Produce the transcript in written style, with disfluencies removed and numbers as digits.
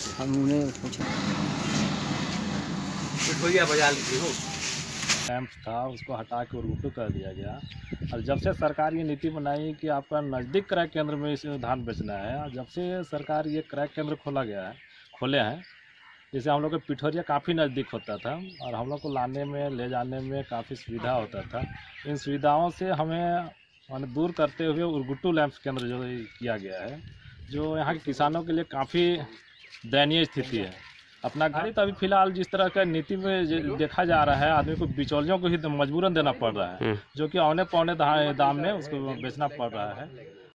हम उन्हें पूछा। पिठोरिया बजा लीजिए हो। कैंप था उसको हटा के उर्गुटू कर दिया गया। और जब से सरकार ये नीति बनाई कि आपका नज़दीक क्रय केंद्र में इस धान बेचना है, जब से सरकार ये क्रय केंद्र खोले हैं, जैसे हम लोग के पिठोरिया काफ़ी नज़दीक होता था और हम लोग को लाने में ले जाने में काफ़ी सुविधा होता था। इन सुविधाओं से हमें माने दूर करते हुए उर्गुटू लैंप केंद्र जो किया गया है, जो यहाँ के किसानों के लिए काफ़ी दयनीय स्थिति है। अपना गाड़ी तो अभी फिलहाल जिस तरह का नीति में देखा जा रहा है, आदमी को बिचौलियों को ही मजबूरन देना पड़ रहा है, जो कि औने पौने दाम में उसको बेचना पड़ रहा है।